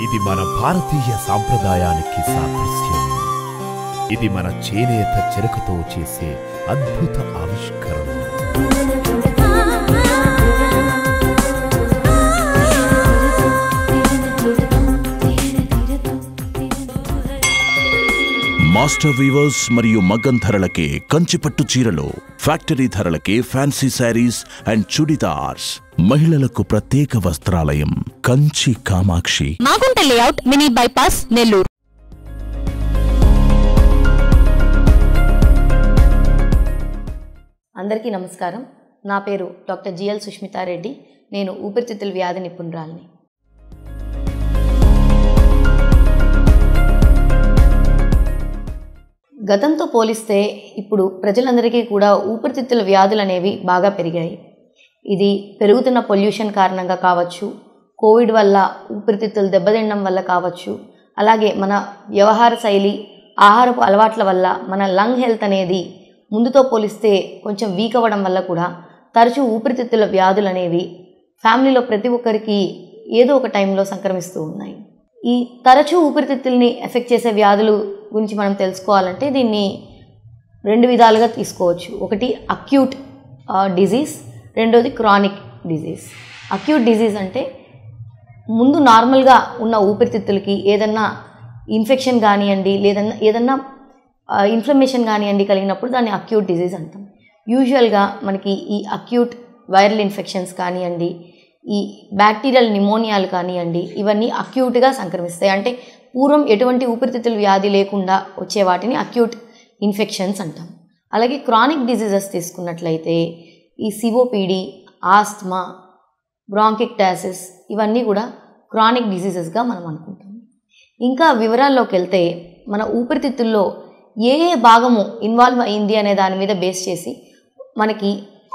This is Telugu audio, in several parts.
ఇది మన భారతీయ సాంప్రదాయానికి సాదృశ్యం. ఇది మన చేనేత చెరకుతో చేసే అద్భుత ఆవిష్కరణ. మాస్టర్ వీవర్స్ మరియు మగ్గం ధరలకే కంచిపట్టు చీరలు, ఫ్యాక్టరీ ధరలకే ఫ్యాన్సీ శారీస్ అండ్ చుడిదార్స్. మహిళలకు ప్రత్యేక వస్త్రాలయం Kanchi Kamakshi, Magunta layout, mini bypass, Nellore. అందరికీ నమస్కారం. నా పేరు డాక్టర్ జిఎల్ సుష్మితారెడ్డి. నేను ఊపిరితిత్తుల వ్యాధి నిపుణురాలిని. గతంతో పోలిస్తే ఇప్పుడు ప్రజలందరికీ కూడా ఊపిరితిత్తుల వ్యాధులు అనేవి బాగా పెరిగాయి. ఇది పెరుగుతున్న పొల్యూషన్ కారణంగా కావచ్చు, కోవిడ్ వల్ల ఊపిరితిత్తులు దెబ్బతినడం వల్ల కావచ్చు, అలాగే మన వ్యవహార శైలి, ఆహారపు అలవాట్ల వల్ల మన లంగ్ హెల్త్ అనేది ముందుతో పోలిస్తే కొంచెం వీక్ అవ్వడం వల్ల కూడా తరచూ ఊపిరితిత్తుల వ్యాధులు అనేవి ఫ్యామిలీలో ప్రతి ఒక్కరికి ఏదో ఒక టైంలో సంక్రమిస్తూ ఉన్నాయి. ఈ తరచూ ఊపిరితిత్తుల్ని ఎఫెక్ట్ చేసే వ్యాధులు గురించి మనం తెలుసుకోవాలంటే దీన్ని రెండు విధాలుగా తీసుకోవచ్చు. ఒకటి అక్యూట్ డిజీజ్, రెండోది క్రానిక్ డిజీజ్. అక్యూట్ డిజీజ్ అంటే ముందు నార్మల్గా ఉన్న ఊపిరితిత్తులకి ఏదన్నా ఇన్ఫెక్షన్ కానివ్వండి, ఏదన్నా ఇన్ఫ్లమేషన్ కానివ్వండి కలిగినప్పుడు దాన్ని అక్యూట్ డిజీజ్ అంటాం. యూజువల్గా మనకి ఈ అక్యూట్ వైరల్ ఇన్ఫెక్షన్స్ కానివ్వండి, ఈ బ్యాక్టీరియల్ నిమోనియాలు కానివ్వండి, ఇవన్నీ అక్యూట్గా సంక్రమిస్తాయి. అంటే పూర్వం ఎటువంటి ఊపిరితిత్తుల వ్యాధి లేకుండా వచ్చే వాటిని అక్యూట్ ఇన్ఫెక్షన్స్ అంటాం. అలాగే క్రానిక్ డిజీజెస్ తీసుకున్నట్లయితే ఈ సిఓపిడి, ఆస్త్మా, బ్రాంకిక్టాసిస్ ఇవన్నీ కూడా క్రానిక్ డిజీజెస్గా మనం అనుకుంటాం. ఇంకా వివరాల్లోకి వెళ్తే మన ఊపిరితిత్తుల్లో ఏ భాగము ఇన్వాల్వ్ అయింది అనే దాని మీద బేస్ చేసి మనకి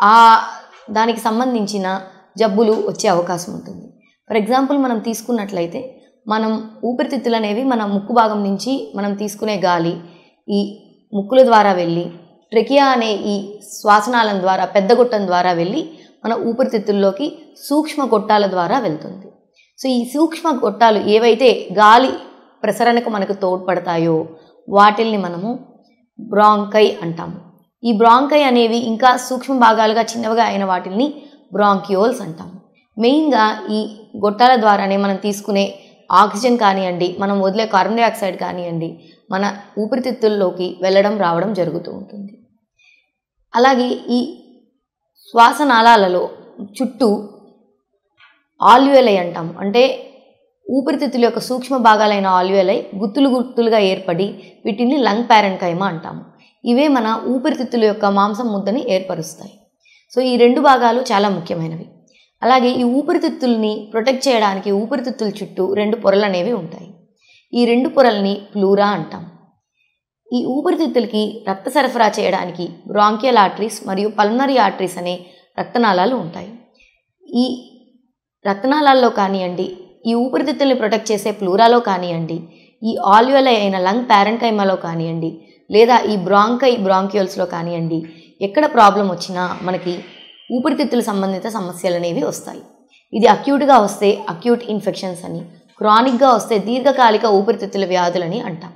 దానికి సంబంధించిన జబ్బులు వచ్చే అవకాశం ఉంటుంది. ఫర్ ఎగ్జాంపుల్ మనం తీసుకున్నట్లయితే మనం ఊపిరితిత్తులు అనేవి మన ముక్కు భాగం నుంచి మనం తీసుకునే గాలి ఈ ముక్కుల ద్వారా వెళ్ళి ట్రెకియా అనే ఈ శ్వాసనాళం ద్వారా, పెద్ద గొట్టం ద్వారా వెళ్ళి మన ఊపిరితిత్తుల్లోకి సూక్ష్మ గొట్టాల ద్వారా వెళ్తుంది. సో ఈ సూక్ష్మ గొట్టాలు ఏవైతే గాలి ప్రసరణకు మనకు తోడ్పడతాయో వాటిల్ని మనము బ్రాంకై అంటాము. ఈ బ్రాంకై అనేవి ఇంకా సూక్ష్మ భాగాలుగా చిన్నవిగా అయిన వాటిల్ని బ్రాంక్యూల్స్ అంటాము. మెయిన్గా ఈ గొట్టాల ద్వారానే మనం తీసుకునే ఆక్సిజన్ కానివ్వండి, మనం వదిలే కార్బన్ డైఆక్సైడ్ కానివ్వండి, మన ఊపిరితిత్తుల్లోకి వెళ్ళడం రావడం జరుగుతూ ఉంటుంది. అలాగే ఈ శ్వాసనాళాలలో చుట్టూ ఆల్వియోలై అంటాము. అంటే ఊపిరితిత్తుల యొక్క సూక్ష్మ భాగాలైన ఆల్వియోలై గుత్తులు గుత్తులుగా ఏర్పడి వీటిని లంగ్ ప్యారెన్కైమా అంటాము. ఇవే మన ఊపిరితిత్తుల యొక్క మాంసం ముద్దని ఏర్పరుస్తాయి. సో ఈ రెండు భాగాలు చాలా ముఖ్యమైనవి. అలాగే ఈ ఊపిరితిత్తుల్ని ప్రొటెక్ట్ చేయడానికి ఊపిరితిత్తుల చుట్టూ రెండు పొరలు అనేవి ఉంటాయి. ఈ రెండు పొరల్ని ప్లూరా అంటాం. ఈ ఊపిరితిత్తులకి రక్త సరఫరా చేయడానికి బ్రాంకియల్ ఆర్టరీస్ మరియు పల్మనరీ ఆర్టరీస్ అనే రక్తనాళాలు ఉంటాయి. ఈ రక్తనాళాల్లో కానివ్వండి, ఈ ఊపిరితిత్తుల్ని ప్రొటెక్ట్ చేసే ప్లూరాలో కానివ్వండి, ఈ ఆల్వియోలై అయిన లంగ్ ప్యారెన్కైమాలో కానివ్వండి, లేదా ఈ బ్రాంక్యూల్స్లో కానివ్వండి, ఎక్కడ ప్రాబ్లం వచ్చినా మనకి ఊపిరితిత్తుల సంబంధిత సమస్యలు అనేవి వస్తాయి. ఇది అక్యూట్గా వస్తే అక్యూట్ ఇన్ఫెక్షన్స్ అని, క్రానిక్గా వస్తే దీర్ఘకాలిక ఊపిరితిత్తుల వ్యాధులని అంటాం.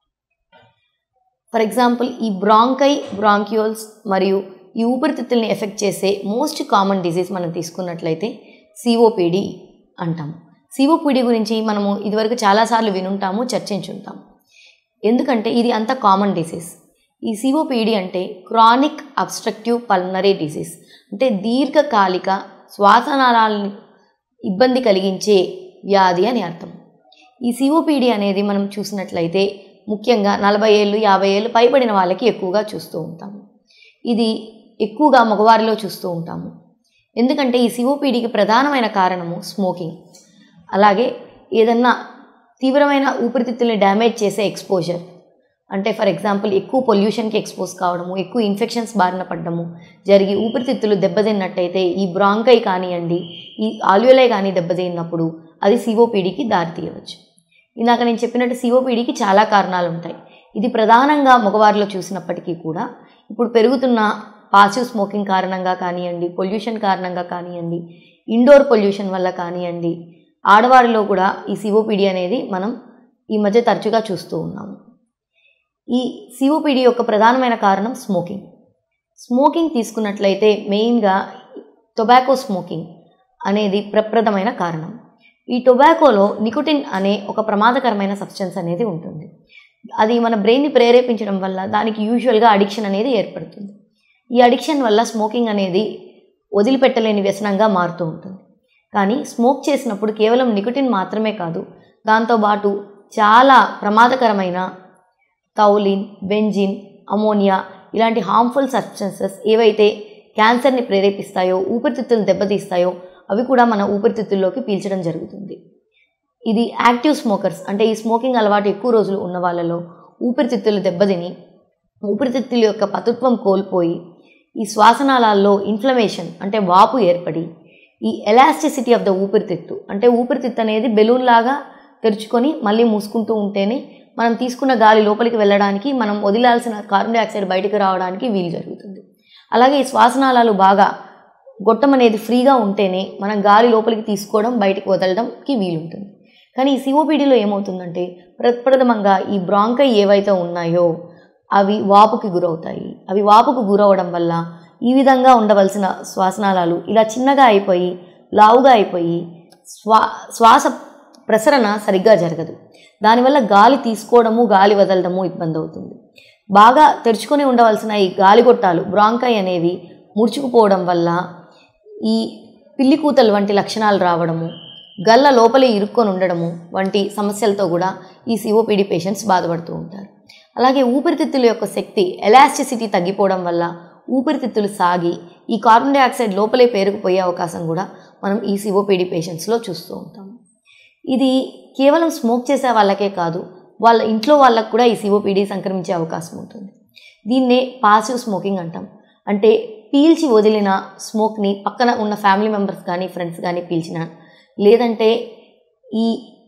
ఫర్ ఎగ్జాంపుల్ ఈ బ్రాంక్యూల్స్ మరియు ఈ ఊపిరితిత్తుల్ని ఎఫెక్ట్ చేసే మోస్ట్ కామన్ డిజీజ్ మనం తీసుకున్నట్లయితే సిఓపిడి అంటాము. సిఓపిడి గురించి మనము ఇదివరకు చాలాసార్లు వినుంటాము, చర్చించుంటాము. ఎందుకంటే ఇది అంత కామన్ డిసీజ్. ఈ సిఓపిడి అంటే క్రానిక్ అబ్స్ట్రక్టివ్ పల్మనరీ డిసీజ్, అంటే దీర్ఘకాలిక శ్వాసనాళాలని ఇబ్బంది కలిగించే వ్యాధి అని అర్థం. ఈ సిఓపిడి అనేది మనం చూసినట్లయితే ముఖ్యంగా 40 ఏళ్ళు 50 ఏళ్ళు పైబడిన వాళ్ళకి ఎక్కువగా చూస్తూ ఉంటాము. ఇది ఎక్కువగా మగవారిలో చూస్తూ ఉంటాము. ఎందుకంటే ఈ సిఓపిడికి ప్రధానమైన కారణము స్మోకింగ్, అలాగే ఏదన్నా తీవ్రమైన ఊపిరితిత్తుల్ని డ్యామేజ్ చేసే ఎక్స్పోజర్, అంటే ఫర్ ఎగ్జాంపుల్ ఎక్కువ పొల్యూషన్కి ఎక్స్పోజ్ కావడము, ఎక్కువ ఇన్ఫెక్షన్స్ బారిన పడ్డము జరిగి ఊపిరితిత్తులు దెబ్బతిన్నట్టయితే ఈ బ్రాంకై కానివ్వండి, ఈ ఆల్వియోలై కానీ దెబ్బతిన్నప్పుడు అది సిఓపిడికి దారితీయవచ్చు. ఇందాక నేను చెప్పినట్టు సిఓపిడికి చాలా కారణాలు ఉంటాయి. ఇది ప్రధానంగా మగవారిలో చూసినప్పటికీ కూడా ఇప్పుడు పెరుగుతున్న పాసివ్ స్మోకింగ్ కారణంగా కానివ్వండి, పొల్యూషన్ కారణంగా కానివ్వండి, ఇండోర్ పొల్యూషన్ వల్ల కానివ్వండి, ఆడవారిలో కూడా ఈ సిఓపిడి అనేది మనం ఈ మధ్య తరచుగా చూస్తూ ఉన్నాము. ఈ సిఓపిడి యొక్క ప్రధానమైన కారణం స్మోకింగ్ తీసుకున్నట్లయితే మెయిన్గా టొబాకో స్మోకింగ్ అనేది ప్రప్రదమైన కారణం. ఈ టొబాకోలో నికోటిన్ అనే ఒక ప్రమాదకరమైన సబ్స్టెన్స్ అనేది ఉంటుంది. అది మన బ్రెయిన్ని ప్రేరేపించడం వల్ల దానికి యూజువల్గా అడిక్షన్ అనేది ఏర్పడుతుంది. ఈ అడిక్షన్ వల్ల స్మోకింగ్ అనేది వదిలిపెట్టలేని వ్యసనంగా మారుతూ ఉంటుంది. కానీ స్మోక్ చేసినప్పుడు కేవలం నికోటిన్ మాత్రమే కాదు, దాంతోపాటు చాలా ప్రమాదకరమైన థౌలిన్, బెంజిన్, అమోనియా ఇలాంటి హార్మ్ఫుల్ సబ్స్టెన్సెస్ ఏవైతే క్యాన్సర్ని ప్రేరేపిస్తాయో, ఊపిరితిత్తులు దెబ్బతీస్తాయో అవి కూడా మన ఊపిరితిత్తుల్లోకి పీల్చడం జరుగుతుంది. ఇది యాక్టివ్ స్మోకర్స్ అంటే ఈ స్మోకింగ్ అలవాటు ఎక్కువ రోజులు ఉన్న వాళ్ళలో ఊపిరితిత్తులు దెబ్బతిని ఊపిరితిత్తుల యొక్క పటుత్వం కోల్పోయి ఈ శ్వాసనాళాల్లో ఇన్ఫ్లమేషన్ అంటే వాపు ఏర్పడి ఈ ఎలాస్టిసిటీ ఆఫ్ ద ఊపిరితిత్తు అంటే ఊపిరితిత్తు అనేది బెలూన్ లాగా తెరుచుకొని మళ్ళీ మూసుకుంటూ ఉంటేనే మనం తీసుకున్న గాలి లోపలికి వెళ్ళడానికి, మనం వదిలాల్సిన కార్బన్ డైఆక్సైడ్ బయటకు రావడానికి వీలు జరుగుతుంది. అలాగే ఈ శ్వాసనాళాలు బాగా గొట్టం అనేది ఫ్రీగా ఉంటేనే మనం గాలి లోపలికి తీసుకోవడం, బయటకు వదలడంకి వీలుంటుంది. కానీ ఈ సిఓపిడిలో ఏమవుతుందంటే ప్రప్రథమంగా ఈ బ్రాంకై ఏవైతే ఉన్నాయో అవి వాపుకి గురవుతాయి. అవి వాపుకు గురవడం వల్ల ఈ విధంగా ఉండవలసిన శ్వాసనాళాలు ఇలా చిన్నగా అయిపోయి లావుగా అయిపోయి శ్వాస ప్రసరణ సరిగ్గా జరగదు. దానివల్ల గాలి తీసుకోవడము, గాలి వదలడము ఇబ్బంది అవుతుంది. బాగా తెరుచుకొని ఉండవలసిన ఈ గాలిగొట్టాలు బ్రాంకై అనేవి ముడుచుకుపోవడం వల్ల ఈ పిల్లికూతలు వంటి లక్షణాలు రావడము, గల్ల లోపలే ఇరుక్కొని ఉండడము వంటి సమస్యలతో కూడా ఈ సిఓపిడి పేషెంట్స్ బాధపడుతూ ఉంటారు. అలాగే ఊపిరితిత్తుల యొక్క శక్తి ఎలాస్టిసిటీ తగ్గిపోవడం వల్ల ఊపిరితిత్తులు సాగి ఈ కార్బన్ డైఆక్సైడ్ లోపలే పేరుకుపోయే అవకాశం కూడా మనం ఈ సిఓపిడి పేషెంట్స్లో చూస్తూ ఉంటాము. ఇది కేవలం స్మోక్ చేసే వాళ్ళకే కాదు, వాళ్ళ ఇంట్లో వాళ్ళకు కూడా ఈ సిఓపిడి సంక్రమించే అవకాశం ఉంటుంది. దీన్నే పాసివ్ స్మోకింగ్ అంటాం. అంటే పీల్చి వదిలిన స్మోక్ని పక్కన ఉన్న ఫ్యామిలీ మెంబర్స్ కానీ ఫ్రెండ్స్ కానీ పీల్చిన, లేదంటే ఈ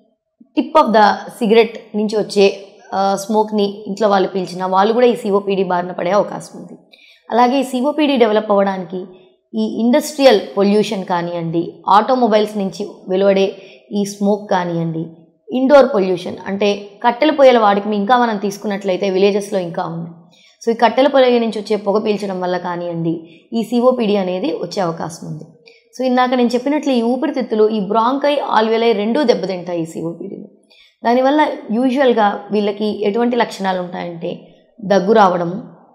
టిప్ ఆఫ్ ద సిగరెట్ నుంచి వచ్చే స్మోక్ని ఇంట్లో వాళ్ళు పీల్చిన వాళ్ళు కూడా ఈ సిఓపిడి బారిన పడే అవకాశం ఉంది. అలాగే ఈ సిఓపిడి డెవలప్ అవ్వడానికి ఈ ఇండస్ట్రియల్ పొల్యూషన్ కానివ్వండి, ఆటోమొబైల్స్ నుంచి వెలువడే ఈ స్మోక్ కానివ్వండి, ఇండోర్ పొల్యూషన్ అంటే కట్టెల పొయ్యల వాడికి ఇంకా మనం తీసుకున్నట్లయితే విలేజెస్లో ఇంకా ఉంది. సో ఈ కట్టెల పొయ్య నుంచి వచ్చే పొగ పీల్చడం వల్ల కానివ్వండి ఈ సిఓపిడి అనేది వచ్చే అవకాశం ఉంది. సో ఇందాక నేను చెప్పినట్లు ఈ ఊపిరితిత్తులు ఈ బ్రాంకై, ఆల్వియోలై రెండూ దెబ్బతింటాయి ఈ సిఓపిడిలో. దానివల్ల యూజువల్గా వీళ్ళకి ఎటువంటి లక్షణాలు ఉంటాయంటే దగ్గు రావడము,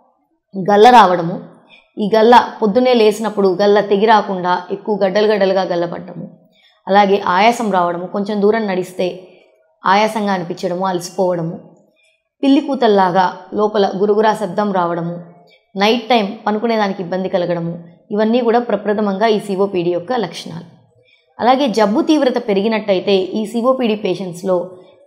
గల్ల రావడము, ఈ గల్ల పొద్దున్నే లేసినప్పుడు గల్ల తెగి రాకుండా ఎక్కువ గడ్డలుగా గల్లపడటము, అలాగే ఆయాసం రావడము, కొంచెం దూరం నడిస్తే ఆయాసంగా అనిపించడము, అలసిపోవడము, పిల్లి కూతల్లాగా లోపల గురుగురా శబ్దం రావడము, నైట్ టైం పనుకునేదానికి ఇబ్బంది కలగడము, ఇవన్నీ కూడా ప్రప్రథమంగా ఈ సిఓపిడి యొక్క లక్షణాలు. అలాగే జబ్బు తీవ్రత పెరిగినట్టయితే ఈ సిఓపిడి పేషెంట్స్లో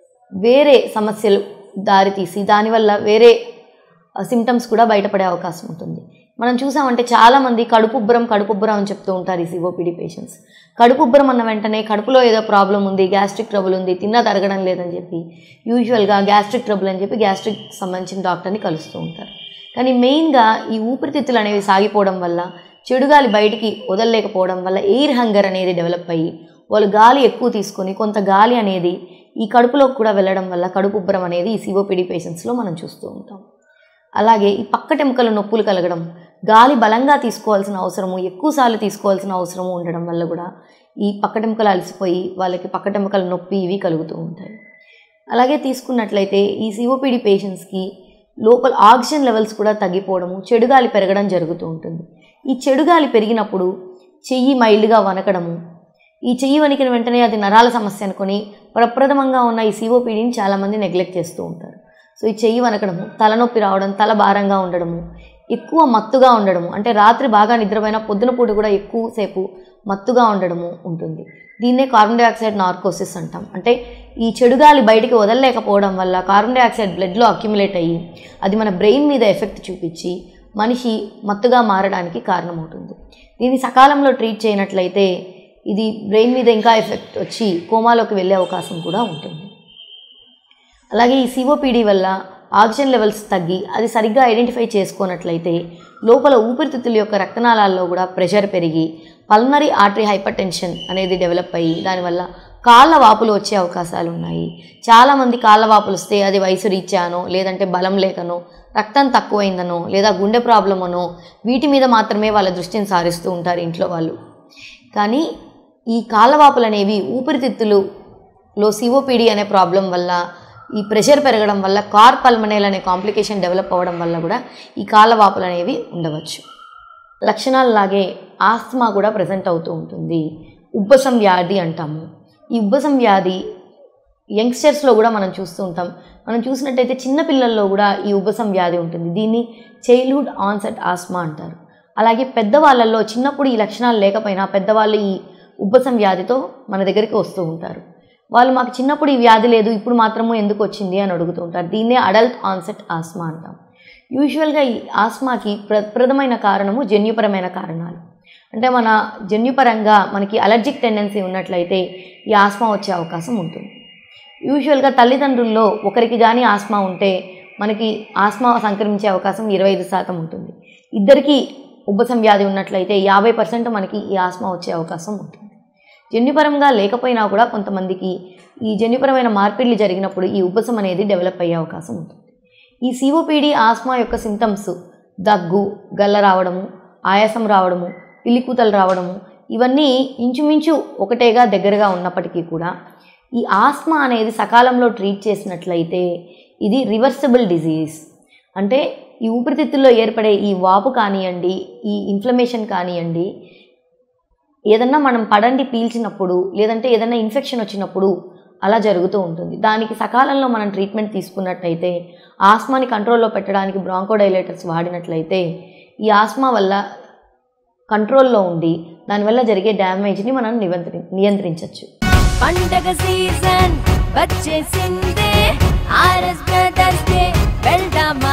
వేరే సమస్యలు దారితీసి దానివల్ల వేరే సిమ్టమ్స్ కూడా బయటపడే అవకాశం ఉంటుంది. మనం చూసామంటే చాలామంది కడుపుబ్బరం అని చెప్తూ ఉంటారు ఈ సిఓపిడి పేషెంట్స్. కడుపుబ్బరం అన్న వెంటనే కడుపులో ఏదో ప్రాబ్లం ఉంది, గ్యాస్ట్రిక్ ట్రబుల్ ఉంది, తిన్నా తరగడం లేదని చెప్పి యూజువల్గా గ్యాస్ట్రిక్ ట్రబుల్ అని చెప్పి గ్యాస్ట్రిక్ సంబంధించిన డాక్టర్ని కలుస్తూ ఉంటారు. కానీ మెయిన్గా ఈ ఊపిరితిత్తులు అనేవి సాగిపోవడం వల్ల, చెడుగాలి బయటికి వదలలేకపోవడం వల్ల ఎయిర్ హంగర్ అనేది డెవలప్ అయ్యి వాళ్ళు గాలి ఎక్కువ తీసుకొని కొంత గాలి అనేది ఈ కడుపులోకి కూడా వెళ్ళడం వల్ల కడుపుబ్బరం అనేది ఈ సిఓపిడి పేషెంట్స్లో మనం చూస్తూ ఉంటాం. అలాగే ఈ పక్కటెముకల నొప్పులు కలగడం, గాలి బలంగా తీసుకోవాల్సిన అవసరము, ఎక్కువసార్లు తీసుకోవాల్సిన అవసరము ఉండడం వల్ల కూడా ఈ పక్కటెముకలు అలసిపోయి వాళ్ళకి పక్కటెముకల నొప్పి ఇవి కలుగుతూ ఉంటాయి. అలాగే తీసుకున్నట్లయితే ఈ సిఓపిడి పేషెంట్స్కి లోపల ఆక్సిజన్ లెవెల్స్ కూడా తగ్గిపోవడము, చెడుగాలి పెరగడం జరుగుతూ ఉంటుంది. ఈ చెడుగాలి పెరిగినప్పుడు చెయ్యి మైల్డ్గా వనకడము, ఈ చెయ్యి వణికిన వెంటనే అది నరాల సమస్య అనుకొని ప్రప్రథమంగా ఉన్న ఈ సిఓపిడిని చాలామంది నెగ్లెక్ట్ చేస్తూ ఉంటారు. సో ఈ చెయ్యి వనకడము, తలనొప్పి రావడం, తల భారంగా ఉండడము, ఎక్కువ మత్తుగా ఉండడము, అంటే రాత్రి బాగా నిద్రపోయినా పొద్దున పూట కూడా ఎక్కువసేపు మత్తుగా ఉండడము ఉంటుంది. దీన్నే కార్బన్ డైఆక్సైడ్ నార్కోసిస్ అంటాం. అంటే ఈ చెడుగాలి బయటికి వదలలేకపోవడం వల్ల కార్బన్ డైఆక్సైడ్ బ్లడ్లో అక్యుములేట్ అయ్యి అది మన బ్రెయిన్ మీద ఎఫెక్ట్ చూపించి మనిషి మత్తుగా మారడానికి కారణమవుతుంది. దీన్ని సకాలంలో ట్రీట్ చేయనట్లయితే ఇది బ్రెయిన్ మీద ఇంకా ఎఫెక్ట్ వచ్చి కోమాలోకి వెళ్ళే అవకాశం కూడా ఉంటుంది. అలాగే ఈ సిఓపిడి వల్ల ఆక్సిజన్ లెవెల్స్ తగ్గి అది సరిగ్గా ఐడెంటిఫై చేసుకోనట్లయితే లోపల ఊపిరితిత్తుల యొక్క రక్తనాళాల్లో కూడా ప్రెషర్ పెరిగి పల్మనరీ ఆర్టరీ హైపర్ టెన్షన్ అనేది డెవలప్ అయ్యి దానివల్ల కాళ్ళ వాపులు వచ్చే అవకాశాలు ఉన్నాయి. చాలామంది కాళ్ళ వాపులు వస్తే అది వయసు రీత్యానో, లేదంటే బలం లేకనో, రక్తం తక్కువైందనో, లేదా గుండె ప్రాబ్లం అనో వీటి మీద మాత్రమే వాళ్ళ దృష్టిని సారిస్తూ ఉంటారు ఇంట్లో వాళ్ళు. కానీ ఈ కాళ్ళ వాపులు అనేవి ఊపిరితిత్తులలో సిఓపిడి అనే ప్రాబ్లం వల్ల, ఈ ప్రెషర్ పెరగడం వల్ల, కార్పల్మనైల్ అనే కాంప్లికేషన్ డెవలప్ అవ్వడం వల్ల కూడా ఈ కాళ్ళ వాపులు అనేవి ఉండవచ్చు. లక్షణాలలాగే ఆస్తమా కూడా ప్రజెంట్ అవుతూ ఉంటుంది. ఉబ్బసం వ్యాధి అంటాము. ఈ ఉబ్బసం వ్యాధి యంగ్స్టర్స్లో కూడా మనం చూస్తూ ఉంటాం. మనం చూసినట్టయితే చిన్నపిల్లల్లో కూడా ఈ ఉబ్బసం వ్యాధి ఉంటుంది. దీన్ని చైల్డ్హుడ్ ఆన్సెట్ ఆస్మా అంటారు. అలాగే పెద్దవాళ్ళల్లో చిన్నప్పుడు ఈ లక్షణాలు లేకపోయినా పెద్దవాళ్ళు ఈ ఉబ్బసం వ్యాధితో మన దగ్గరికి వస్తూ ఉంటారు. వాళ్ళు మాకు చిన్నప్పుడు ఈ వ్యాధి లేదు, ఇప్పుడు మాత్రము ఎందుకు వచ్చింది అని అడుగుతూ ఉంటారు. దీన్నే అడల్ట్ ఆన్సెట్ ఆస్మా అంటాం. యూజువల్గా ఈ ఆస్మాకి ప్రథమైన కారణము జన్యుపరమైన కారణాలు. అంటే మన జన్యుపరంగా మనకి అలర్జిక్ టెండెన్సీ ఉన్నట్లయితే ఈ ఆస్మా వచ్చే అవకాశం ఉంటుంది. యూజువల్గా తల్లిదండ్రుల్లో ఒకరికి కానీ ఆస్మా ఉంటే మనకి ఆస్మా సంక్రమించే అవకాశం 25% ఉంటుంది. ఇద్దరికి ఉబ్బసం వ్యాధి ఉన్నట్లయితే 50% మనకి ఈ ఆస్మా వచ్చే అవకాశం ఉంటుంది. జన్యుపరంగా లేకపోయినా కూడా కొంతమందికి ఈ జన్యుపరమైన మార్పిడిలు జరిగినప్పుడు ఈ ఉబ్బసం అనేది డెవలప్ అయ్యే అవకాశం ఉంటుంది. ఈ సిఓపిడి ఆస్మా యొక్క సింటమ్స్ దగ్గు, గల్ల రావడము, ఆయాసం రావడము, పిల్లికూతలు రావడము, ఇవన్నీ ఇంచుమించు ఒకటేగా దగ్గరగా ఉన్నప్పటికీ కూడా ఈ ఆస్మా అనేది సకాలంలో ట్రీట్ చేసినట్లయితే ఇది రివర్సిబుల్ డిజీజ్. అంటే ఈ ఊపిరితిత్తుల్లో ఏర్పడే ఈ వాపు కానివ్వండి, ఈ ఇన్ఫ్లమేషన్ కానివ్వండి, ఏదన్నా మనం పడండి పీల్చినప్పుడు, లేదంటే ఏదన్నా ఇన్ఫెక్షన్ వచ్చినప్పుడు అలా జరుగుతూ ఉంటుంది. దానికి సకాలంలో మనం ట్రీట్మెంట్ తీసుకున్నట్లయితే, ఆస్మాని కంట్రోల్లో పెట్టడానికి బ్రాంకోడైలేటర్స్ వాడినట్లయితే ఈ ఆస్మా వల్ల కంట్రోల్లో ఉండి దానివల్ల జరిగే డ్యామేజ్ని మనం నియంత్రించవచ్చు. పండగ సీజన్ వచ్చేసిందే, ఆర్ఎస్ బ్రదర్స్ డే వెళ్దామా.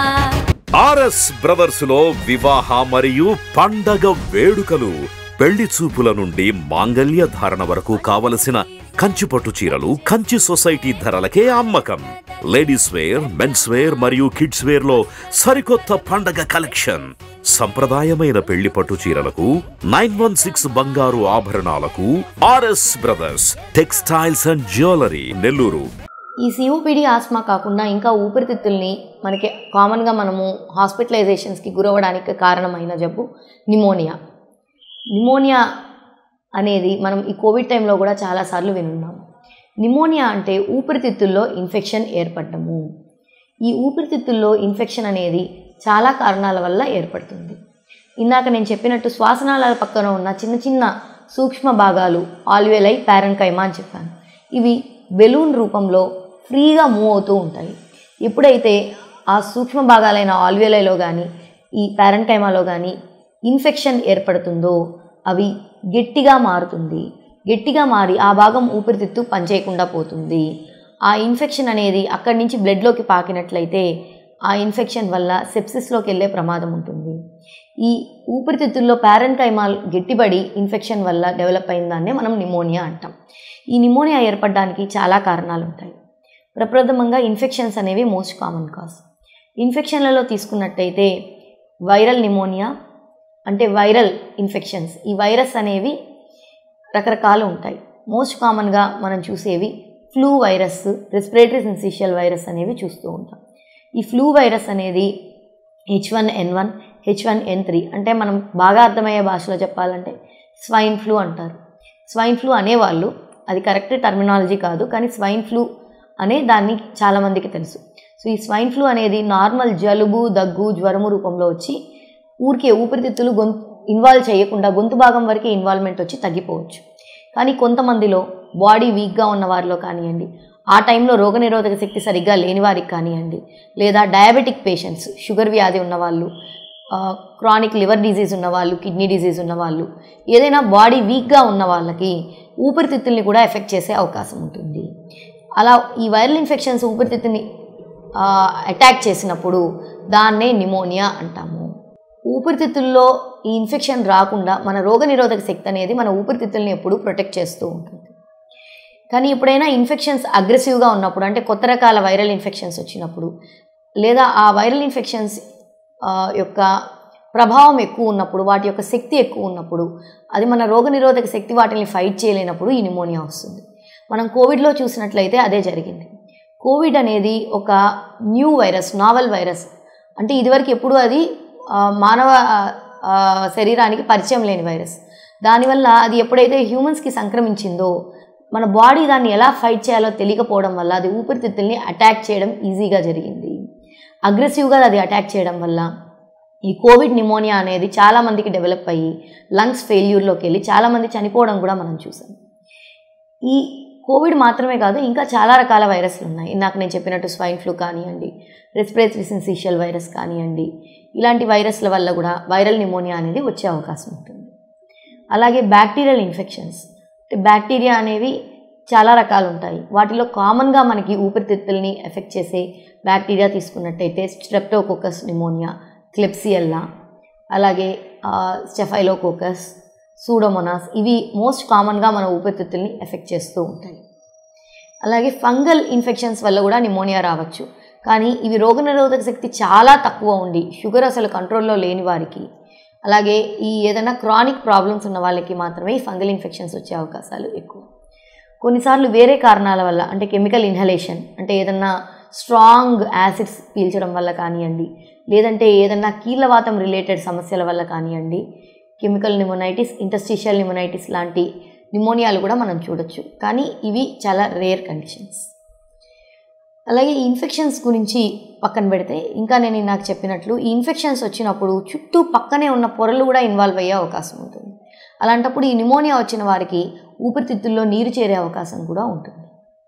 ఆర్ఎస్ బ్రదర్స్ లో వివాహ మరియు పండగ వేడుకలు, పెళ్లి చూపుల నుండి మాంగళ్య ధారణ వరకు కావలసిన కంచిపట్టు చీరలు కంచి సొసైటీ ధరలకే అమ్మకం. లేడీస్ వేర్, మెన్స్ వేర్ మరియు కిడ్స్ వేర్ లో సరికొత్త పండగ కలెక్షన్. సంప్రదాయమైన పెళ్లి పట్టు చీరలకు 916 బంగారు ఆభరణాలకు RS Brothers textiles and jewellery, Nellore. ఈ సిఓపిడి ఆస్మా కాకుండా ఇంకా ఊపిరితిత్తుల్ని మనకి కామన్గా మనము హాస్పిటలైజేషన్స్కి గురవడానికి కారణమైన జబ్బు నిమోనియా. నిమోనియా అనేది మనం ఈ కోవిడ్ టైంలో కూడా చాలాసార్లు వినున్నాము. నిమోనియా అంటే ఊపిరితిత్తుల్లో ఇన్ఫెక్షన్ ఏర్పడము. ఈ ఊపిరితిత్తుల్లో ఇన్ఫెక్షన్ అనేది చాలా కారణాల వల్ల ఏర్పడుతుంది. ఇందాక నేను చెప్పినట్టు శ్వాసనాళాల పక్కన ఉన్న చిన్న చిన్న సూక్ష్మ భాగాలు ఆల్వేలై, ప్యారెన్కైమా అని చెప్పాను. ఇవి బెలూన్ రూపంలో ఫ్రీగా మూవ్ అవుతూ ఉంటాయి. ఎప్పుడైతే ఆ సూక్ష్మ భాగాలైన ఆల్వేలైలో కానీ ఈ ప్యారెన్కైమాలో కానీ ఇన్ఫెక్షన్ ఏర్పడుతుందో అవి గట్టిగా మారుతుంది. గట్టిగా మారి ఆ భాగం ఊపిరితిత్తు పనిచేయకుండా పోతుంది. ఆ ఇన్ఫెక్షన్ అనేది అక్కడి నుంచి బ్లడ్లోకి పాకినట్లయితే ఆ ఇన్ఫెక్షన్ వల్ల సెప్సిస్లోకి వెళ్ళే ప్రమాదం ఉంటుంది. ఈ ఊపిరితిత్తుల్లో ప్యారెన్కైమాల్ గట్టిపడి ఇన్ఫెక్షన్ వల్ల డెవలప్ అయిన దాన్నే మనం నిమోనియా అంటాం. ఈ నిమోనియా ఏర్పడడానికి చాలా కారణాలు ఉంటాయి. ప్రప్రథమంగా ఇన్ఫెక్షన్స్ అనేవి మోస్ట్ కామన్ కాజ్. ఇన్ఫెక్షన్లలో తీసుకున్నట్టయితే వైరల్ నిమోనియా అంటే వైరల్ ఇన్ఫెక్షన్స్. ఈ వైరస్ అనేవి రకరకాలు ఉంటాయి. మోస్ట్ కామన్గా మనం చూసేవి flu virus, respiratory syncytial virus అనేవి చూస్తూ ఉంటాం. ఈ ఫ్లూ వైరస్ అనేది H1N1, H1N3 అంటే మనం బాగా అర్థమయ్యే భాషలో చెప్పాలంటే స్వైన్ ఫ్లూ అంటారు. స్వైన్ ఫ్లూ అనేవాళ్ళు, అది కరెక్ట్ టర్మినాలజీ కాదు, కానీ స్వైన్ ఫ్లూ అనే దాన్ని చాలామందికి తెలుసు. సో ఈ స్వైన్ ఫ్లూ అనేది నార్మల్ జలుబు, దగ్గు, జ్వరము రూపంలో వచ్చి ఊరికే ఊపిరితిత్తులు ఇన్వాల్వ్ చేయకుండా గొంతు భాగం వరకే ఇన్వాల్వ్మెంట్ వచ్చి తగ్గిపోవచ్చు. కానీ కొంతమందిలో బాడీ వీక్గా ఉన్న వారిలో కానివ్వండి, ఆ టైంలో రోగనిరోధక శక్తి సరిగ్గా లేని వారికి కానివ్వండి, లేదా డయాబెటిక్ పేషెంట్స్, షుగర్ వ్యాధి ఉన్నవాళ్ళు, క్రానిక్ లివర్ డిజీజ్ ఉన్నవాళ్ళు, కిడ్నీ డిజీజ్ ఉన్నవాళ్ళు, ఏదైనా బాడీ వీక్గా ఉన్న వాళ్ళకి ఊపిరితిత్తుల్ని కూడా ఎఫెక్ట్ చేసే అవకాశం ఉంటుంది. అలా ఈ వైరల్ ఇన్ఫెక్షన్స్ ఊపిరితిత్తుని అటాక్ చేసినప్పుడు దాన్నే నిమోనియా అంటాము. ఊపిరితిత్తుల్లో ఈ ఇన్ఫెక్షన్ రాకుండా మన రోగనిరోధక శక్తి అనేది మన ఊపిరితిత్తుల్ని ఎప్పుడూ ప్రొటెక్ట్ చేస్తూ ఉంటుంది. కానీ ఎప్పుడైనా ఇన్ఫెక్షన్స్ అగ్రెసివ్గా ఉన్నప్పుడు, అంటే కొత్త రకాల వైరల్ ఇన్ఫెక్షన్స్ వచ్చినప్పుడు, లేదా ఆ వైరల్ ఇన్ఫెక్షన్స్ యొక్క ప్రభావం ఎక్కువ ఉన్నప్పుడు, వాటి యొక్క శక్తి ఎక్కువ ఉన్నప్పుడు, అది మన రోగనిరోధక శక్తి వాటిని ఫైట్ చేయలేనప్పుడు ఈ నిమోనియా వస్తుంది. మనం కోవిడ్లో చూసినట్లయితే అదే జరిగింది. కోవిడ్ అనేది ఒక న్యూ వైరస్, నావెల్ వైరస్. అంటే ఇదివరకు ఎప్పుడు అది మానవ శరీరానికి పరిచయం లేని వైరస్. దానివల్ల అది ఎప్పుడైతే హ్యూమన్స్కి సంక్రమించిందో మన బాడీ దాన్ని ఎలా ఫైట్ చేయాలో తెలియకపోవడం వల్ల అది ఊపిరితిత్తుల్ని అటాక్ చేయడం ఈజీగా జరిగింది. అగ్రెసివ్గా అది అటాక్ చేయడం వల్ల ఈ కోవిడ్ నిమోనియా అనేది చాలామందికి డెవలప్ అయ్యి లంగ్స్ ఫెయిల్యూర్లోకి వెళ్ళి చాలామంది చనిపోవడం కూడా మనం చూసాం. ఈ కోవిడ్ మాత్రమే కాదు, ఇంకా చాలా రకాల వైరస్లు ఉన్నాయి. ఇందాక నేను చెప్పినట్టు స్వైన్ ఫ్లూ కానివ్వండి, రెస్పిరేటరీ సిన్సిషియల్ వైరస్ కానివ్వండి, ఇలాంటి వైరస్ల వల్ల కూడా వైరల్ నిమోనియా అనేది వచ్చే అవకాశం ఉంటుంది. అలాగే బ్యాక్టీరియల్ ఇన్ఫెక్షన్స్, అంటే బ్యాక్టీరియా అనేవి చాలా రకాలు ఉంటాయి. వాటిలో కామన్గా మనకి ఊపిరితిత్తుల్ని ఎఫెక్ట్ చేసే బ్యాక్టీరియా తీసుకున్నట్టయితే స్ట్రెప్టోకోకస్ నిమోనియా, క్లెప్సియల్లా, అలాగే స్టెఫైలోకోకస్, సూడోమోనాస్, ఇవి మోస్ట్ కామన్గా మన ఊపిరితిత్తుల్ని ఎఫెక్ట్ చేస్తూ ఉంటాయి. అలాగే ఫంగల్ ఇన్ఫెక్షన్స్ వల్ల కూడా నిమోనియా రావచ్చు. కానీ ఇవి రోగనిరోధక శక్తి చాలా తక్కువ ఉండి షుగర్ అసలు కంట్రోల్లో లేని వారికి, అలాగే ఈ ఏదైనా క్రానిక్ ప్రాబ్లమ్స్ ఉన్న వాళ్ళకి మాత్రమే ఈ ఫంగల్ ఇన్ఫెక్షన్స్ వచ్చే అవకాశాలు ఎక్కువ. కొన్నిసార్లు వేరే కారణాల వల్ల, అంటే కెమికల్ ఇన్హలేషన్, అంటే ఏదన్నా స్ట్రాంగ్ యాసిడ్స్ పీల్చడం వల్ల కానివ్వండి, లేదంటే ఏదన్నా కీళ్ళవాతం రిలేటెడ్ సమస్యల వల్ల కానివ్వండి, కెమికల్ నిమోనైటిస్, ఇంటర్స్టిషియల్ నిమోనైటిస్ లాంటి నిమోనియాలు కూడా మనం చూడొచ్చు. కానీ ఇవి చాలా రేర్ కండిషన్స్. అలాగే ఈ ఇన్ఫెక్షన్స్ గురించి పక్కన పెడితే, ఇంకా నేను నాకు చెప్పినట్లు ఈ ఇన్ఫెక్షన్స్ వచ్చినప్పుడు చుట్టూ పక్కనే ఉన్న పొరలు కూడా ఇన్వాల్వ్ అయ్యే అవకాశం ఉంటుంది. అలాంటప్పుడు ఈ నిమోనియా వచ్చిన వారికి ఊపిరితిత్తుల్లో నీరు చేరే అవకాశం కూడా ఉంటుంది.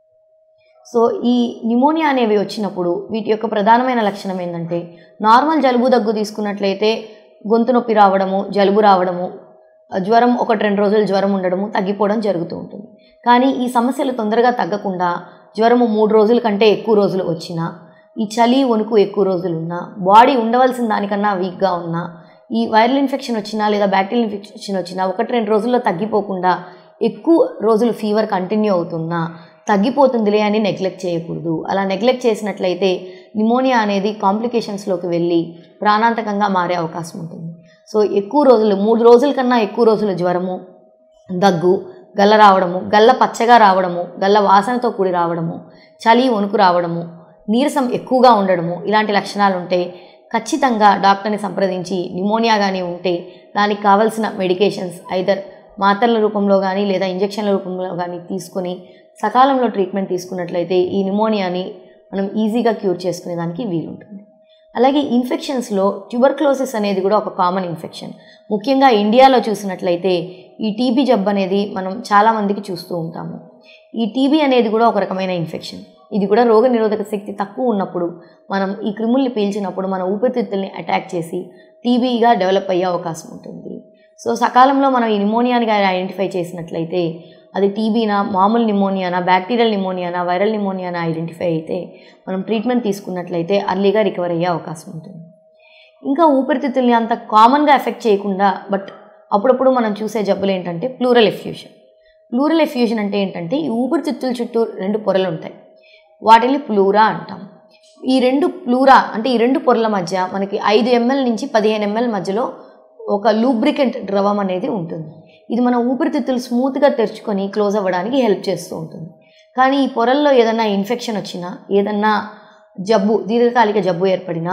సో ఈ నిమోనియా అనేవి వచ్చినప్పుడు వీటి యొక్క ప్రధానమైన లక్షణం ఏంటంటే, నార్మల్ జలుబు దగ్గు తీసుకున్నట్లయితే గొంతు నొప్పి రావడము, జలుబు రావడము, జ్వరం 1-2 రోజులు జ్వరం ఉండడము, తగ్గిపోవడం జరుగుతూ ఉంటుంది. కానీ ఈ సమస్యలు తొందరగా తగ్గకుండా జ్వరము 3 రోజుల కంటే ఎక్కువ రోజులు వచ్చినా, ఈ చలి వణుకు ఎక్కువ రోజులు ఉన్నా, బాడీ ఉండవలసిన దానికన్నా వీక్గా ఉన్నా, ఈ వైరల్ ఇన్ఫెక్షన్ వచ్చినా లేదా బ్యాక్టీరియల్ ఇన్ఫెక్షన్ వచ్చినా 1-2 రోజుల్లో తగ్గిపోకుండా ఎక్కువ రోజులు ఫీవర్ కంటిన్యూ అవుతున్నా తగ్గిపోతుందిలే అని నెగ్లెక్ట్ చేయకూడదు. అలా నెగ్లెక్ట్ చేసినట్లయితే నిమోనియా అనేది కాంప్లికేషన్స్లోకి వెళ్ళి ప్రాణాంతకంగా మారే అవకాశం ఉంటుంది. సో ఎక్కువ రోజులు, 3 రోజుల కన్నా ఎక్కువ రోజులు జ్వరము, దగ్గు, గల్ల రావడము, గల్ల పచ్చగా రావడము, గల్ల వాసనతో కూడి రావడము, చలి వణుకు రావడము, నీరసం ఎక్కువగా ఉండడము, ఇలాంటి లక్షణాలు ఉంటే ఖచ్చితంగా డాక్టర్ని సంప్రదించి నిమోనియా కానీ ఉంటే దానికి కావాల్సిన మెడికేషన్స్ ఐదర్ మాత్రల రూపంలో కానీ లేదా ఇంజెక్షన్ల రూపంలో కానీ తీసుకొని సకాలంలో ట్రీట్మెంట్ తీసుకున్నట్లయితే ఈ నిమోనియాని మనం ఈజీగా క్యూర్ చేసుకునేదానికి వీలుంటుంది. అలాగే ఇన్ఫెక్షన్స్లో ట్యూబర్క్లోసిస్ అనేది కూడా ఒక కామన్ ఇన్ఫెక్షన్. ముఖ్యంగా ఇండియాలో చూసినట్లయితే ఈ టీబీ జబ్బు అనేది మనం చాలామందికి చూస్తూ ఉంటాము. ఈ టీబీ అనేది కూడా ఒక రకమైన ఇన్ఫెక్షన్. ఇది కూడా రోగనిరోధక శక్తి తక్కువ ఉన్నప్పుడు మనం ఈ క్రిముల్ని పీల్చినప్పుడు మన ఊపిరితిత్తుల్ని అటాక్ చేసి టీబీగా డెవలప్ అయ్యే అవకాశం ఉంటుంది. సో సకాలంలో మనం ఈ నిమోనియాని ఐడెంటిఫై చేసినట్లయితే అది టీబీనా, మామూలు నిమోనియానా, బ్యాక్టీరియల్ నిమోనియానా, వైరల్ నిమోనియానా ఐడెంటిఫై అయితే మనం ట్రీట్మెంట్ తీసుకున్నట్లయితే అర్లీగా రికవర్ అయ్యే అవకాశం ఉంటుంది. ఇంకా ఊపిరితిత్తుల్ని అంత కామన్గా ఎఫెక్ట్ చేయకుండా బట్ అప్పుడప్పుడు మనం చూసే జబ్బులు ఏంటంటే ప్లూరల్ ఎఫ్యూషన్. ప్లూరల్ ఎఫ్యూషన్ అంటే ఏంటంటే ఈ ఊపిరితిత్తుల చుట్టూ 2 పొరలు ఉంటాయి, వాటిని ప్లూరా అంటాం. ఈ 2 ప్లూరా అంటే ఈ 2 పొరల మధ్య మనకి 5 ml నుంచి 15 ml మధ్యలో ఒక లూబ్రికెంట్ ద్రవం అనేది ఉంటుంది. ఇది మన ఊపిరితిత్తులు స్మూత్గా తెరుచుకొని క్లోజ్ అవ్వడానికి హెల్ప్ చేస్తూ ఉంటుంది. కానీ ఈ పొరల్లో ఏదన్నా ఇన్ఫెక్షన్ వచ్చినా, ఏదన్నా జబ్బు, దీర్ఘకాలిక జబ్బు ఏర్పడినా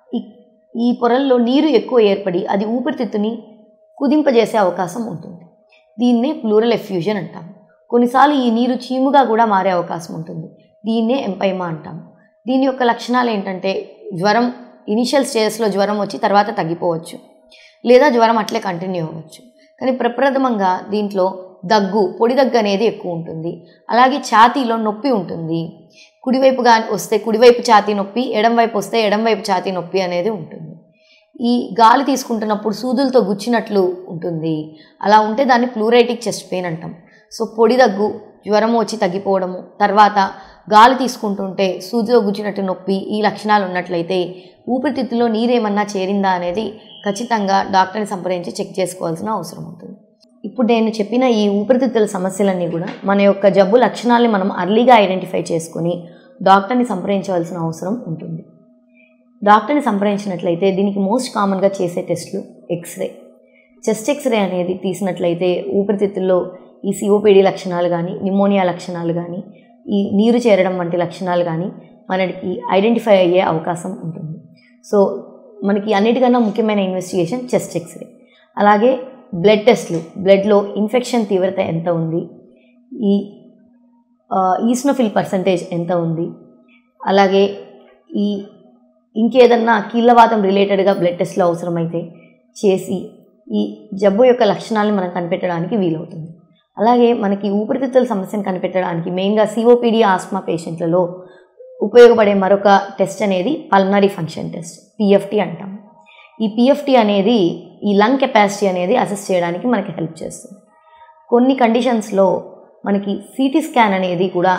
ఈ పొరల్లో నీరు ఎక్కువ ఏర్పడి అది ఊపిరితిత్తుని కుదింపజేసే అవకాశం ఉంటుంది. దీన్నే ప్లూరల్ ఎఫ్యూజన్ అంటాం. కొన్నిసార్లు ఈ నీరు చీముగా కూడా మారే అవకాశం ఉంటుంది. దీన్నే ఎంపైమా అంటాం. దీని యొక్క లక్షణాలు ఏంటంటే జ్వరం, ఇనిషియల్ స్టేజెస్లో జ్వరం వచ్చి తర్వాత తగ్గిపోవచ్చు, లేదా జ్వరం అట్లే కంటిన్యూ అవ్వచ్చు. కానీ ప్రప్రథమంగా దీంట్లో దగ్గు, పొడి దగ్గు అనేది ఎక్కువ ఉంటుంది. అలాగే ఛాతీలో నొప్పి ఉంటుంది. కుడివైపు వస్తే కుడివైపు ఛాతీ నొప్పి, ఎడంవైపు వస్తే ఎడంవైపు ఛాతీ నొప్పి అనేది ఉంటుంది. ఈ గాలి తీసుకుంటున్నప్పుడు సూదులతో గుచ్చినట్లు ఉంటుంది. అలా ఉంటే దాన్ని ప్లూరైటిక్ చెస్ట్ పెయిన్ అంటాం. సో పొడి దగ్గు, జ్వరం వచ్చి తగ్గిపోవడము, తర్వాత గాలి తీసుకుంటుంటే సూదిలో గుచ్చినట్టు నొప్పి, ఈ లక్షణాలు ఉన్నట్లయితే ఊపిరితిత్తులో నీరేమన్నా చేరిందా అనేది ఖచ్చితంగా డాక్టర్ని సంప్రదించి చెక్ చేసుకోవాల్సిన అవసరం ఉంటుంది. ఇప్పుడు నేను చెప్పిన ఈ ఊపిరితిత్తుల సమస్యలన్నీ కూడా మన యొక్క జబ్బు లక్షణాలని మనం అర్లీగా ఐడెంటిఫై చేసుకుని డాక్టర్ని సంప్రదించవలసిన అవసరం ఉంటుంది. డాక్టర్ని సంప్రదించినట్లయితే దీనికి మోస్ట్ కామన్గా చేసే టెస్టులు ఎక్స్రే. చెస్ట్ ఎక్స్రే అనేది తీసినట్లయితే ఊపిరితిత్తుల్లో ఈ సిఓపిడి లక్షణాలు కానీ, నిమోనియా లక్షణాలు కానీ, ఈ నీరు చేరడం వంటి లక్షణాలు కానీ మనకి ఐడెంటిఫై అయ్యే అవకాశం ఉంటుంది. సో మనకి అన్నిటికన్నా ముఖ్యమైన ఇన్వెస్టిగేషన్ చెస్ట్ ఎక్స్రే. అలాగే బ్లడ్ టెస్ట్లు, బ్లడ్లో ఇన్ఫెక్షన్ తీవ్రత ఎంత ఉంది, ఈ ఈస్నోఫిల్ పర్సంటేజ్ ఎంత ఉంది, అలాగే ఈ ఇంకేదన్నా కీళ్ళవాతం రిలేటెడ్గా బ్లడ్ టెస్ట్లు అవసరమైతే చేసి ఈ జబ్బు యొక్క లక్షణాలను మనం కనిపెట్టడానికి వీలవుతుంది. అలాగే మనకి ఊపిరితిత్తుల సమస్యను కనిపెట్టడానికి మెయిన్గా సిఓపిడి, ఆస్మా పేషెంట్లలో ఉపయోగపడే మరొక టెస్ట్ అనేది పల్మనరీ ఫంక్షన్ టెస్ట్, పిఎఫ్టీ అంటాం. ఈ పిఎఫ్టీ అనేది ఈ లంగ్ కెపాసిటీ అనేది అసెస్ చేయడానికి మనకి హెల్ప్ చేస్తుంది. కొన్ని కండిషన్స్లో మనకి సిటీ స్కాన్ అనేది కూడా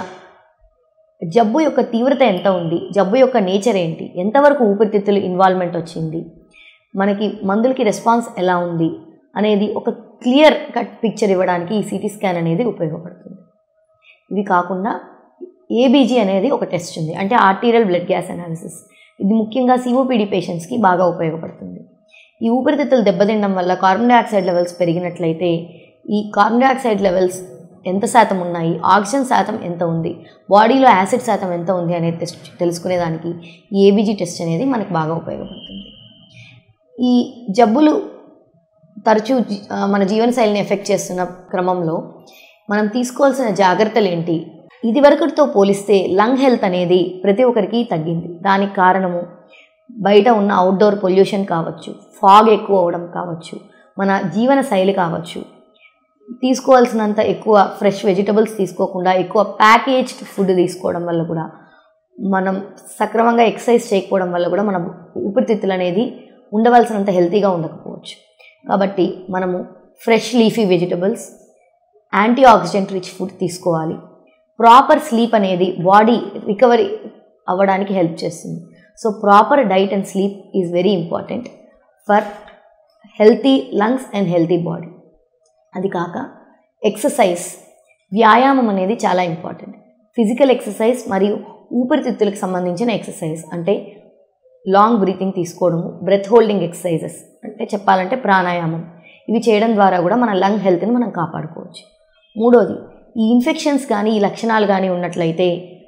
జబ్బు యొక్క తీవ్రత ఎంత ఉంది, జబ్బు యొక్క నేచర్ ఏంటి, ఎంతవరకు ఊపిరితిత్తులు ఇన్వాల్వ్మెంట్ వచ్చింది, మనకి మందులకి రెస్పాన్స్ ఎలా ఉంది అనేది ఒక క్లియర్ కట్ పిక్చర్ ఇవ్వడానికి ఈ సిటీ స్కాన్ అనేది ఉపయోగపడుతుంది. ఇవి కాకుండా ఏబీజీ అనేది ఒక టెస్ట్ ఉంది, అంటే ఆర్టీరియల్ బ్లడ్ గ్యాస్ అనాలిసిస్. ఇది ముఖ్యంగా సిఓపిడి పేషెంట్స్కి బాగా ఉపయోగపడుతుంది. ఈ ఊపిరితిత్తులు దెబ్బతినడం వల్ల కార్బన్ డైఆక్సైడ్ లెవెల్స్ పెరిగినట్లయితే ఈ కార్బన్ డైఆక్సైడ్ లెవెల్స్ ఎంత శాతం ఉన్నాయి, ఆక్సిజన్ శాతం ఎంత ఉంది, బాడీలో యాసిడ్ శాతం ఎంత ఉంది అనేది టెస్ట్ తెలుసుకునేదానికి ఈ ఏబీజీ టెస్ట్ అనేది మనకు బాగా ఉపయోగపడుతుంది. ఈ జబ్బులు తరచూ మన జీవనశైలిని ఎఫెక్ట్ చేస్తున్న క్రమంలో మనం తీసుకోవాల్సిన జాగ్రత్తలు ఏంటి? ఇదివరకుతో పోలిస్తే లంగ్ హెల్త్ అనేది ప్రతి ఒక్కరికి తగ్గింది. దానికి కారణము బయట ఉన్న అవుట్డోర్ పొల్యూషన్ కావచ్చు, ఫాగ్ ఎక్కువ అవడం కావచ్చు, మన జీవన శైలి కావచ్చు, తీసుకోవాల్సినంత ఎక్కువ ఫ్రెష్ వెజిటబుల్స్ తీసుకోకుండా ఎక్కువ ప్యాకేజ్డ్ ఫుడ్ తీసుకోవడం వల్ల కూడా, మనం సక్రమంగా ఎక్సర్సైజ్ చేయకపోవడం వల్ల కూడా మన ఊపిరితిత్తులు అనేది ఉండవలసినంత హెల్తీగా ఉండకపోవచ్చు. కాబట్టి మనము fresh leafy vegetables, antioxidant rich food తీసుకోవాలి. ప్రాపర్ స్లీప్ అనేది బాడీ రికవరీ అవ్వడానికి హెల్ప్ చేస్తుంది. So proper diet and sleep is very important for healthy lungs and healthy body. అది కాక ఎక్సర్సైజ్, వ్యాయామం అనేది చాలా ఇంపార్టెంట్. ఫిజికల్ ఎక్సర్సైజ్ మరియు ఊపిరితిత్తులకు సంబంధించిన ఎక్సర్సైజ్ అంటే లాంగ్ బ్రీతింగ్ తీసుకోవడము, బ్రెత్ హోల్డింగ్ ఎక్సర్సైజెస్ అంటే చెప్పాలంటే ప్రాణాయామం, ఇవి చేయడం ద్వారా కూడా మన లంగ్ హెల్త్ని మనం కాపాడుకోవచ్చు. మూడోది, ఈ ఇన్ఫెక్షన్స్ కానీ ఈ లక్షణాలు కానీ ఉన్నట్లయితే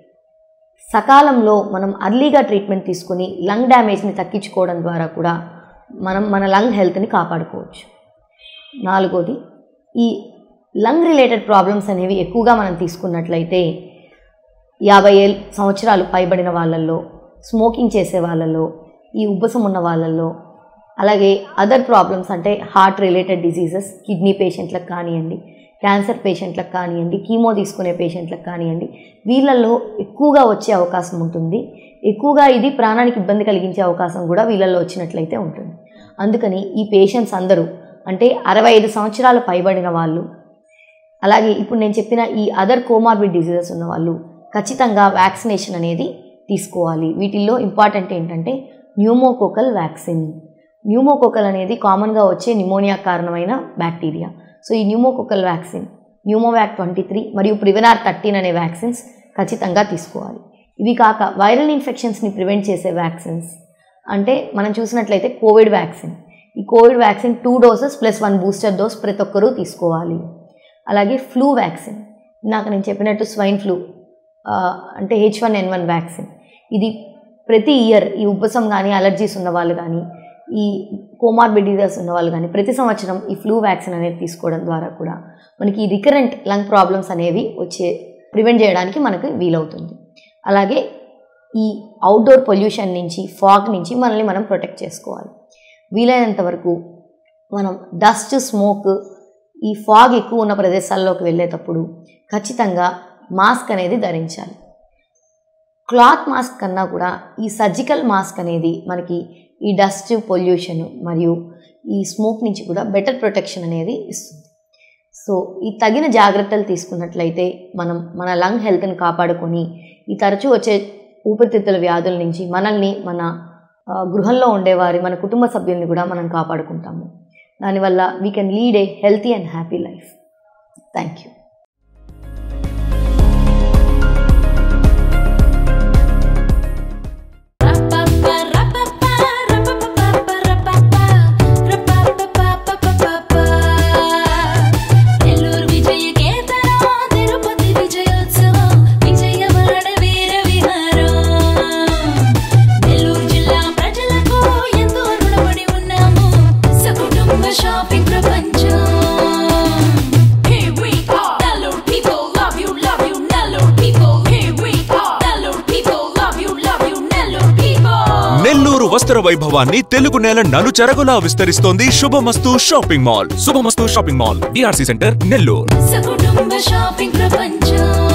సకాలంలో మనం అర్లీగా ట్రీట్మెంట్ తీసుకొని లంగ్ డ్యామేజ్ని తగ్గించుకోవడం ద్వారా కూడా మనం మన లంగ్ హెల్త్ని కాపాడుకోవచ్చు. నాలుగోది, ఈ లంగ్ రిలేటెడ్ ప్రాబ్లమ్స్ అనేవి ఎక్కువగా మనం తీసుకున్నట్లయితే 50 సంవత్సరాలు పైబడిన వాళ్ళల్లో, స్మోకింగ్ చేసే వాళ్ళలో, ఈ ఉబ్బసం ఉన్న వాళ్ళల్లో, అలాగే అదర్ ప్రాబ్లమ్స్ అంటే హార్ట్ రిలేటెడ్ డిసీజెస్, కిడ్నీ పేషెంట్లకు కానివ్వండి, క్యాన్సర్ పేషెంట్లకు కానివ్వండి, కీమో తీసుకునే పేషెంట్లకు కానివ్వండి, వీళ్ళల్లో ఎక్కువగా వచ్చే అవకాశం ఉంటుంది. ఎక్కువగా ఇది ప్రాణానికి ఇబ్బంది కలిగించే అవకాశం కూడా వీళ్ళల్లో వచ్చినట్లయితే ఉంటుంది. అందుకని ఈ పేషెంట్స్ అందరూ అంటే 65 సంవత్సరాలు పైబడిన వాళ్ళు, అలాగే ఇప్పుడు నేను చెప్పిన ఈ అదర్ కోమార్బిడ్ డిసీజెస్ ఉన్న వాళ్ళు ఖచ్చితంగా వ్యాక్సినేషన్ అనేది తీసుకోవాలి. వీటిల్లో ఇంపార్టెంట్ ఏంటంటే న్యూమోకోకల్ వ్యాక్సిన్. న్యూమోకోకల్ అనేది కామన్గా వచ్చే నిమోనియా కారణమైన బ్యాక్టీరియా. సో ఈ న్యూమోకోకల్ వ్యాక్సిన్, న్యూమోవాక్ 23 మరియు ప్రివెనార్ 13 అనే వ్యాక్సిన్స్ ఖచ్చితంగా తీసుకోవాలి. ఇవి కాక వైరల్ ఇన్ఫెక్షన్స్ని ప్రివెంట్ చేసే వ్యాక్సిన్స్ అంటే మనం చూసినట్లయితే కోవిడ్ వ్యాక్సిన్. ఈ COVID vaccine 2 doses plus 1 booster dose ప్రతి ఒక్కరూ తీసుకోవాలి. అలాగే ఫ్లూ వ్యాక్సిన్, నాకు నేను చెప్పినట్టు స్వైన్ ఫ్లూ అంటే H1N1 వ్యాక్సిన్. ఇది ప్రతి ఇయర్ ఈ ఉబ్బసం కానీ అలర్జీస్ ఉన్న వాళ్ళు కానీ ఈ కోమార్బిడ్ డిసీజెస్ ఉన్న వాళ్ళు కానీ ప్రతి సంవత్సరం ఈ ఫ్లూ వ్యాక్సిన్ అనేది తీసుకోవడం ద్వారా కూడా మనకి రికరెంట్ లంగ్ ప్రాబ్లమ్స్ అనేవి ప్రివెంట్ చేయడానికి మనకు వీలవుతుంది. అలాగే ఈ అవుట్డోర్ పొల్యూషన్ నుంచి, ఫాగ్ నుంచి మనల్ని మనం ప్రొటెక్ట్ చేసుకోవాలి. వీలైనంత వరకు మనం డస్ట్, స్మోక్, ఈ ఫాగ్ ఎక్కువ ఉన్న ప్రదేశాల్లోకి వెళ్ళేటప్పుడు ఖచ్చితంగా మాస్క్ అనేది ధరించాలి. క్లాత్ మాస్క్ కన్నా కూడా ఈ సర్జికల్ మాస్క్ అనేది మనకి ఈ డస్ట్ పొల్యూషన్ మరియు ఈ స్మోక్ నుంచి కూడా బెటర్ ప్రొటెక్షన్ అనేది ఇస్తుంది. సో ఈ తగిన జాగ్రత్తలు తీసుకున్నట్లయితే మనం మన లంగ్ హెల్త్ని కాపాడుకొని ఈ తరచూ వచ్చే ఊపిరితిత్తుల వ్యాధుల నుంచి మనల్ని, మన గృహంలో ఉండేవారి, మన కుటుంబ సభ్యుల్ని కూడా మనం కాపాడుకుంటాము. దానివల్ల we can lead a healthy and happy life. Thank you. Nellore విజయకే షాపింగ్ ప్రపంచం. Here we are, Nellore people love you, Nellore people. Here we are, Nellore people love you, Nellore people. Nellore వస్త్ర వైభవాన్ని తెలుగు నేల నలుచెరగులా విస్తరిస్తోంది Subhamastu shopping mall. Subhamastu shopping mall, DRC centre, Nellore. సకుటుంబ షాపింగ్ ప్రపంచం.